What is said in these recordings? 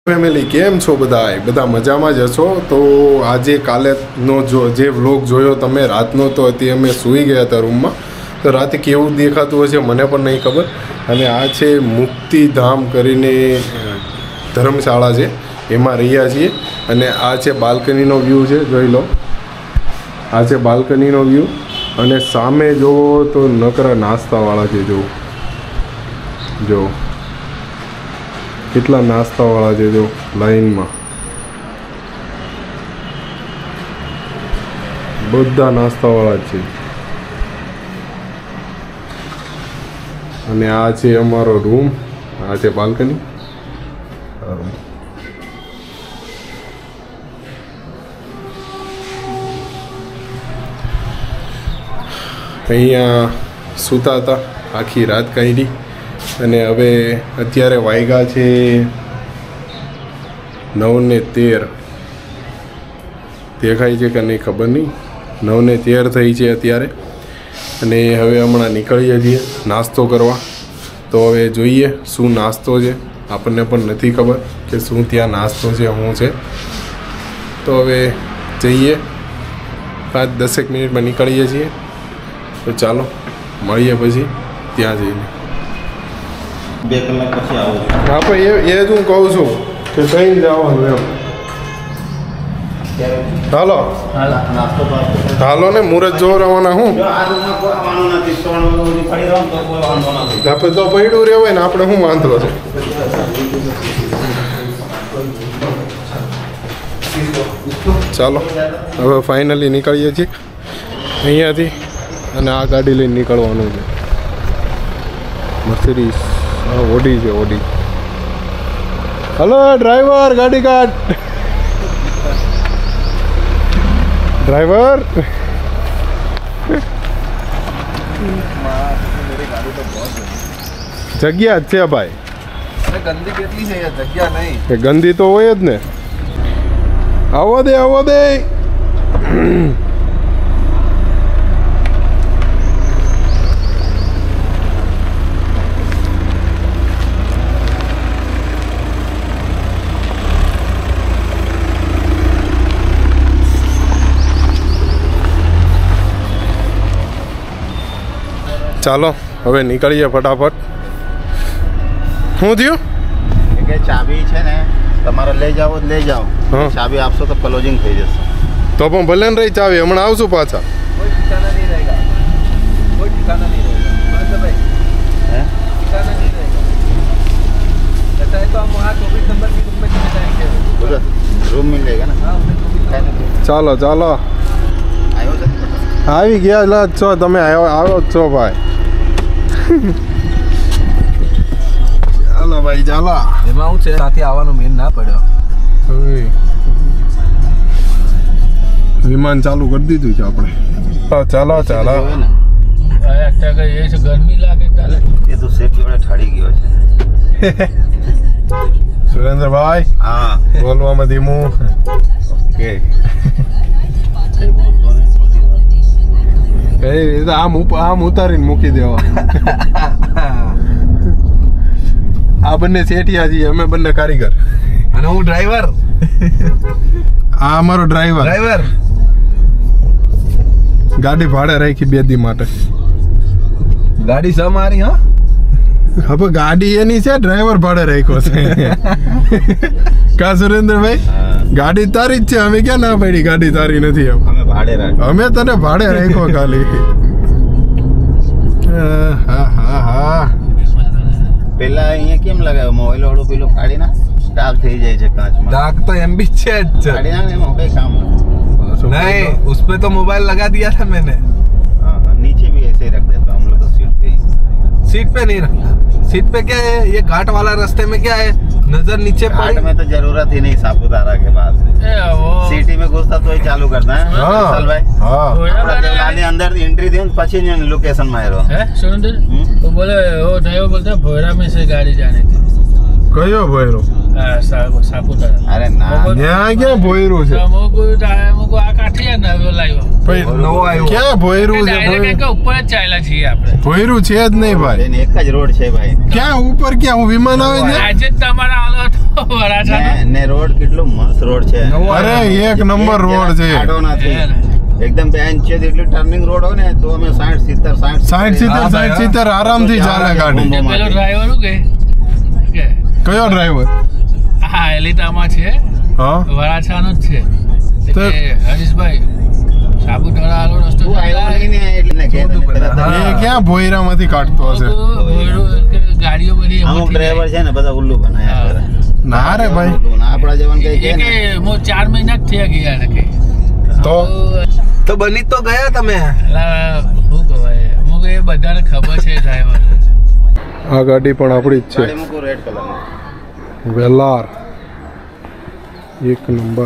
Family કેમ છો બધા મજામાં જ હશો? તો આજે કાલેનો જે વ્લોગ જોયો તમે રાતનો, તો હતી અમે સૂઈ ગયા હતા રૂમમાં. તો રાતે કેવું દેખાતું હશે મને પણ નહીં ખબર. અને આ છે મુક્તિધામ કરીને ધર્મશાળા છે, એમાં રહ્યા છીએ. અને આ છે બાલ્કનીનો વ્યૂ છે, જોઈ લો. આ છે બાલ્કનીનો વ્યૂ. અને સામે જોવો તો નકરા નાસ્તાવાળા છે. જો કેટલા નાસ્તાવાળા છે, જો લાઈનમાં બધા નાસ્તાવાળા જ છે. અને આ છે અમારો રૂમ, આ છે બાલ્કની. અહીંયા સૂતા હતા, આખી રાત કાઢી. અને હવે અત્યારે વાગ્યા છે 9:13. દેખાય છે કે નહીં ખબર નહીં, 9:13 થઈ છે અત્યારે. અને હવે હમણાં નીકળીએ છીએ નાસ્તો કરવા. તો હવે જોઈએ શું નાસ્તો છે, આપણને પણ નથી ખબર કે શું ત્યાં નાસ્તો છે, શું છે. તો હવે જઈએ, 5-10 મિનિટમાં નીકળીએ છીએ. તો ચાલો મળીએ પછી ત્યાં જઈને. 2 કલાક પછી આવું. હા પણ એ જ હું કહું છું કે કઈ જવાનું એમ. હાલો હાલો ને, મુહૂર્ત જોવા રવાના. હું આપણે તો પડ્યું રહેવાય ને, આપણે શું વાંધો છે. ચાલો હવે ફાઇનલી નીકળીએ છીએ અહીંયાથી. અને આ ગાડી લઈને નીકળવાનું છે. મર્સિડીઝ, ઓડી છે, ઓડી. હલો ડ્રાઈવર, ગાડી કાઢ. ડ્રાઈવર જગ્યા જ છે ભાઈ. ગંદી કેટલી છે જગ્યા નહીં. ગંદી તો હોય જ ને. આવો દે, આવો દે. ચાલો હવે નીકળીએ ફટાફટ. શું થયું? કે ચાબી છે ને તમારે લઈ જાઓ જ લઈ જાઓ. ચાબી આપશો તો ક્લોઝિંગ થઈ જશે. તો પણ ભલે ને રહી ચાવી, હમણાં આવશું પાછા. કોઈ ઠिकाना नहीं रहेगा, कोई ठिकाना नहीं रहेगा. बस भाई हैं, ठिकाना नहीं रहेगा. ऐसा है तो हम वहाँ 24 नंबर की रूम में चले जाएंगे. उधर रूम मिल जाएगा ना. हाँ, ચાલો ચાલો. આવ્યો છે, આવી ગયા લા છો તમે. આવો જ છો ભાઈ. ચાલો ભાઈ ચાલો. એમાં હું છે સાથે આવવાનું મેન ના પડ્યો. વિમાન ચાલુ કરી દીધું છે આપણે. ચાલો ચાલો. ગરમી લાગે એ તો સેફ જોડે ઠાડી ગયો છે. સુરેન્દ્રભાઈ, હા બોલવામાં ધીમું. ઓકે. આમ ઉતારીને મૂકી દેવા. આ બંને સેઠિયા છીએ, અમે બંને કારીગર. અને હું ડ્રાઈવર. આ અમારો ડ્રાઈવર. ગાડી ભાડે રાખી 2 દી માટે. ગાડી સ મારી. હા હવે ગાડી એની છે, ડ્રાઈવર ભાડે રાખ્યો છે. કા સુરેન્દ્રભાઈ, ગાડી તારી જ છે. અમે ક્યાં ના પડી ગાડી તારી નથી. એમ અમે ભાડે રાખ્યો. અમે તને ભાડે રાખ્યો ખાલી. હા હા હા. પેલા અહીંયા કેમ લગાવ્યો મોબાઈલ વાળો? પેલો કાઢી ના, ડાઘ થઈ જાય છે કાચમાં. दाग तो एम भी है. काढ़ी ना एम कई काम नहीं, उस पे तो मोबाइल लगा दिया था मैंने. हाँ, नीचे भी ऐसे ही रख देता हूँ हम लोग तो सीट पे ही. सीट पे नहीं रखा. सीट पे क्या है, ये घाट वाला रास्ते में क्या है, नजर नीचे घाट में तो जरूरत ही नहीं सापुतारा के बाद. सिटी में घुसता तो ही चालू करता है. चल भाई. हाँ. अंदर एंट्री दी પછી लोकेशन में आयो. सुरेंद्र तो बोले वो ड्राइवर बोलता भोरा में से गाड़ी जाने थी. કયો ભોયરો? सापुतारा. अरे ना, ત્યાં ક્યાં ભોયરો છે? મોકો આ કાઠિયા ના લાવ્યો. ભાઈ નવો આવ્યો. ક્યાં ભોયરું છે ડાયરેક્ટ ઉપર જ ચાલ્યા છીએ આપણે. ભોયરું છે જ નહીં ભાઈ. એને એક જ રોડ છે ભાઈ. ક્યાં ઉપર ક્યાં હું વિમાન આવે છે? આજે જ તમારા આલો હતો વરાછાનો. ને રોડ કેટલો મસ્ત રોડ છે. અરે એક નંબર રોડ છે. આડો નથી. એકદમ બેન છે એટલી ટર્નિંગ રોડ હોય ને તો અમે 60 70 આરામથી ચાલે ગાડી. જે પેલો ડ્રાઈવર શું કે કયો ડ્રાઈવર? હા એલિટામાં છે, હા વરાછાનો જ છે. તો- કે હરીશભાઈ સાપુતારા આલો રસ્તો તું આવ્યો નહીં ને એટલે ને કે એ ક્યાં ભોયરામાંથી કાઢતો હશે? ગાડીઓ બધી અમુક ડ્રાઈવર છે ને બધા ઉલ્લુ બનાયા કરે. ના રે ભાઈ. આપણા જવાન કઈ કે ને હું 4 મહિના જ થયા ગયા ને કે તો બની તો ગયા તમે. અલા, શું કહેવાય હું કે એ બધાને ખબર છે ડ્રાઈવર. આ ગાડી પણ આપણી જ ગાડી છે. મૂકું રેડ કલરનો. વેલાર એક નંબર.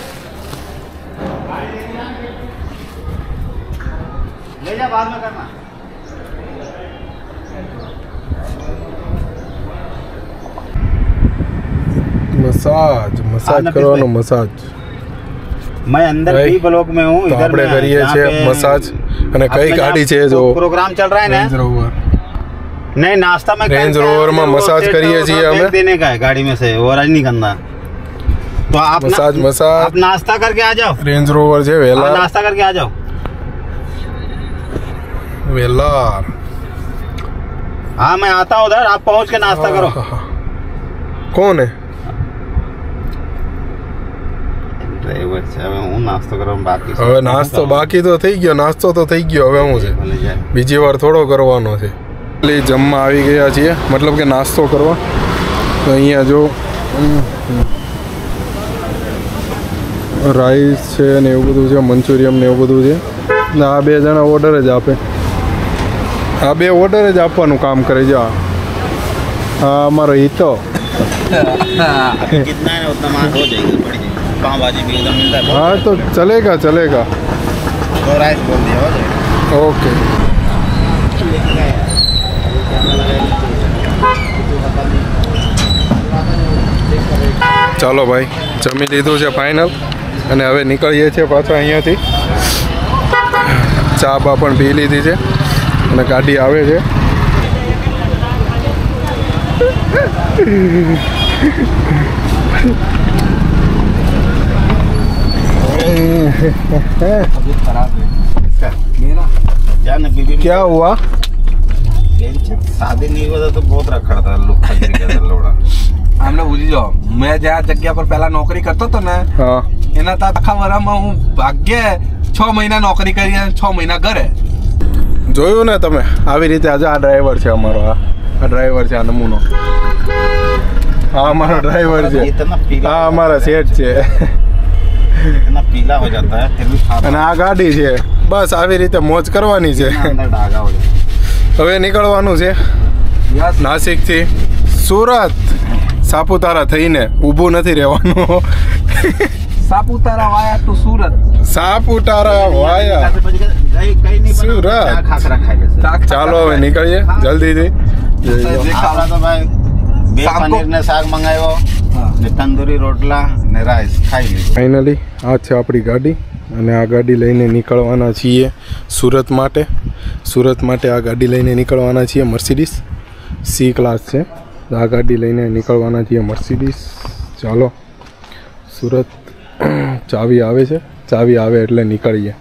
ले जा बाद में करना. મસાજ કરવાનો મસાજ. मैं अंदर भाई, बी ब्लॉक में हूँ. તો આપણે કરીએ છીએ મસાજ. અને કઈ ગાડી છે જો प्रोग्राम चल रहा है ना. Range Rover. नहीं नाश्ता में रेंज रोवर में मसाज करिए जी हमें. देने का है गाड़ी में से और आज नहीं करना. तो आप मसाज आप नाश्ता करके आ जाओ. રેન્જ રોવર છે आप વેલાર. नाश्ता करके आ जाओ. વેલાર. हाँ मैं आता हूँ उधर. आप पहुँच के नाश्ता करो. કોણ હે? ડ્રાઈવર છે હવે હું નાસ્તો કરવા બાકી છે. હવે નાસ્તો બાકી તો થઈ ગયો. નાસ્તો તો થઈ ગયો. હવે શું છે? ભલે જાય. બીજી વાર થોડો કરવાનો છે. એટલે જમવા આવી ગયા છીએ, મતલબ કે નાસ્તો કરવા. તો અહીંયા જો રાઈસ છે ને એવું બધું છે, મંચુરિયમ ને એવું બધું છે. ને આ બે જણા ઓર્ડર જ આપે. આ બે ઓર્ડર જ આપવાનું કામ કરે છે. હા અમારો હિતો. अभी कितना है उतना माल हो जाएगी. बढ़ जाएगी. पाव भाजी भी उधर मिलता है. हाँ तो चलेगा चलेगा. तो राइस बोल दिया हो जाएगा. ओके. ચાલો ભાઈ જમી લીધું છે ફાઇનલ અને હવે નીકળીએ છીએ પાછા અહીંયાથી. ચા બા પણ પી લીધી છે અને ગાડી આવે છે. जाने बीबी क्या हुआ? शादी नहीं हुआ तो बहुत रखा था लोग खजरी का लोड़ा. આમને ભૂલી જાઓ. મેં જ્યાં જગ્યા પર પહેલા નોકરી કરતો હતો ને હા એના તા આખા વરામાં હું ભાગ્યે 6 મહિના નોકરી કરી અને 6 મહિના ઘરે. જોયું ને તમે આવી રીતે. આજે આ ડ્રાઈવર છે અમારો. આ ડ્રાઈવર છે. આ નમૂનો. હા અમારો ડ્રાઈવર છે. इतना पीला હા અમારા સેટ છે. इतना पीला हो जाता है फिर भी खाता અને આ ગાડી છે. બસ આવી રીતે મોજ કરવાની છે. अंदर डागा हो जाता હવે નીકળવાનું છે નાસિકથી સુરત. સાપુતારા થઈને ઊભું નથી રહેવાનું. Saputara via to Surat. Saputara via है. कहीं नहीं सूरत. खाकरा खाएगा. ચાલો હવે નીકળીએ જલ્દીથી. खाना तो भाई બે પનીર ને શાક મંગાવ્યો ને તંદૂરી રોટલા ને રાઈસ ખાઈ લીધું. ફાઇનલી આ છે આપણી ગાડી અને આ ગાડી લઈને નીકળવાના છીએ સુરત માટે. સુરત માટે આ ગાડી લઈને નીકળવાના છીએ. મર્સિડીઝ સી ક્લાસ છે. આ ગાડી લઈને નીકળવાના છીએ મર્સિડીઝ. ચાલો સુરત. ચાવી આવે છે. ચાવી આવે એટલે નીકળીએ.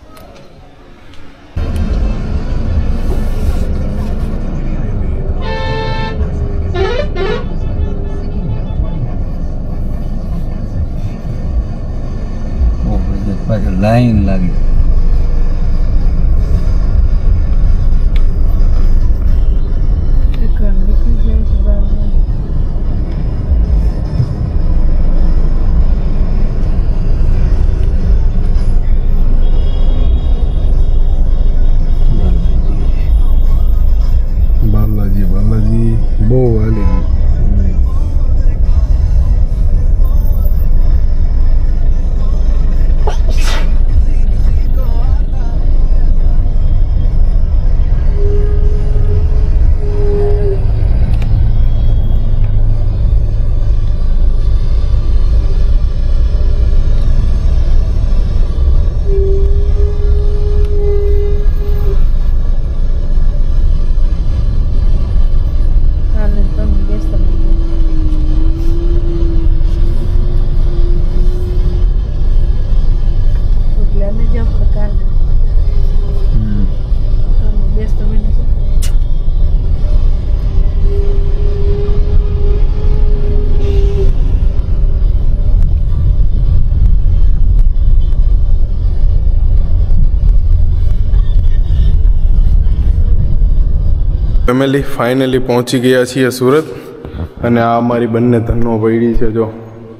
લાઈન લાગી. બાલાજી બાલાજી બહુ વાલી. ફેમિલી ફાઇનલી પહોંચી ગયા છીએ સુરત અને આ અમારી બંને ધનો પડી છે જો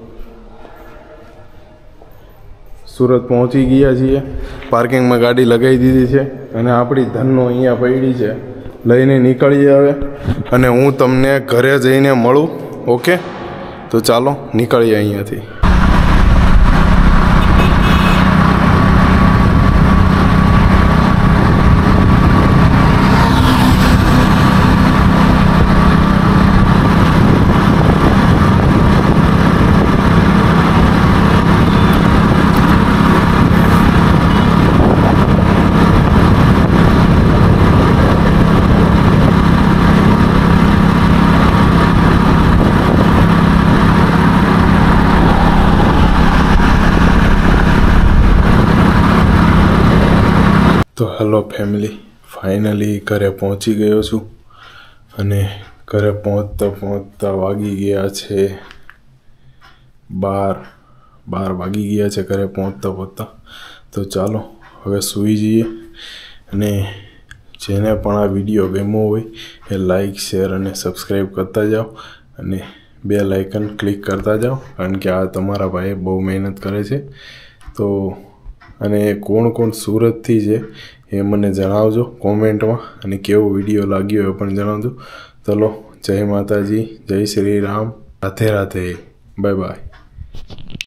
સુરત પહોંચી ગયા છીએ પાર્કિંગમાં ગાડી લગાવી દીધી છે અને આપણી ધનો અહીંયા પડી છે લઈને નીકળીએ હવે અને હું તમને ઘરે જઈને મળું ઓકે તો ચાલો નીકળીએ અહીંયાથી તો હેલો ફેમિલી ફાઇનલી ઘરે પહોંચી ગયો છું અને ઘરે પહોંચતા વાગી ગયા છે 12 વાગી ગયા છે ઘરે પહોંચતા તો ચાલો હવે સૂઈ જઈએ અને જેને પણ આ વિડીયો ગમ્યો હોય એ લાઈક શેર અને સબસ્ક્રાઈબ કરતા જાઓ અને બેલ આઇકન ક્લિક કરતા જાઓ કારણ કે આ તમારા ભાઈએ બહુ મહેનત કરે છે તો અને કોણ સુરતથી છે એ મને જણાવજો કોમેન્ટમાં અને કેવો વિડીયો લાગ્યો એ પણ જણાવજો ચલો જય માતાજી જય શ્રી રામ રાધે રાધે બાય બાય